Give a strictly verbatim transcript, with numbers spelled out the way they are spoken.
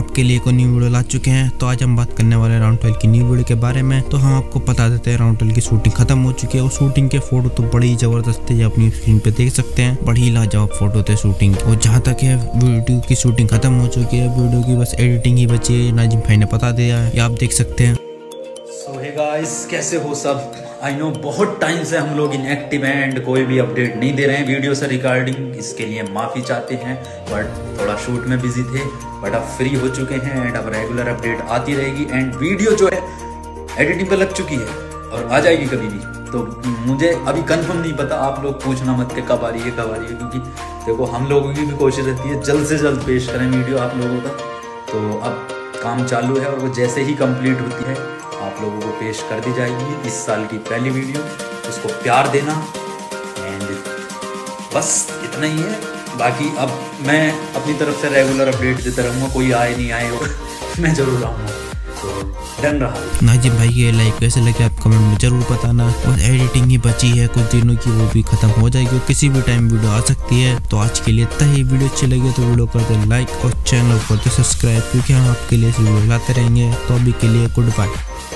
आपके लिए को न्यू वीडियो ला चुके हैं। तो आज हम बात करने वाले हैं राउंड ट्वेल्व की न्यू वीडियो के बारे में। तो हम आपको बता देते हैं राउंड ट्वेल्व की शूटिंग खत्म हो चुकी है और शूटिंग के फोटो तो बड़ी जबरदस्त है, अपनी स्क्रीन पे देख सकते हैं। बड़ी लाजवाब फोटो थे शूटिंग। और जहाँ तक है वीडियो की शूटिंग खत्म हो चुकी है, वीडियो की बस एडिटिंग ही बची है। नाजिम भाई ने बता दिया है, आप देख सकते हैं। सो हे गाइस, कैसे हो सब? आई नो बहुत टाइम से हम लोग इनएक्टिव हैं एंड कोई भी अपडेट नहीं दे रहे हैं वीडियो से रिगार्डिंग, इसके लिए माफ़ी चाहते हैं। बट थोड़ा शूट में बिजी थे, बट अब फ्री हो चुके हैं एंड अब रेगुलर अपडेट आती रहेगी। एंड वीडियो जो है एडिटिंग पे लग चुकी है और आ जाएगी कभी भी। तो मुझे अभी कंफर्म नहीं पता, आप लोग पूछना मत कि कब आ रही है कब आ रही है, क्योंकि देखो हम लोगों की भी कोशिश रहती है जल्द से जल्द पेश करें वीडियो आप लोगों का। तो अब काम चालू है और वो जैसे ही कंप्लीट होती है आप लोगों को पेश कर दी जाएगी। इस साल की पहली वीडियो, उसको प्यार देना एंड बस इतना ही है। बाकी अब मैं अपनी तरफ से रेगुलर अपडेट देता रहूँगा, कोई आए नहीं आए और मैं जरूर आऊँगा। तो डन रहा। नाजिम भाई ये लाइक कैसे लगे आप कमेंट में जरूर बताना। और एडिटिंग ही बची है कुछ दिनों की, वो भी खत्म हो जाएगी, किसी भी टाइम वीडियो आ सकती है। तो आज के लिए इतना ही। वीडियो अच्छी लगी तो वीडियो कर दे लाइक और चैनल को कर दे सब्सक्राइब, क्योंकि हम आपके लिए वीडियो लाते रहेंगे। तो अभी के लिए गुड बाय।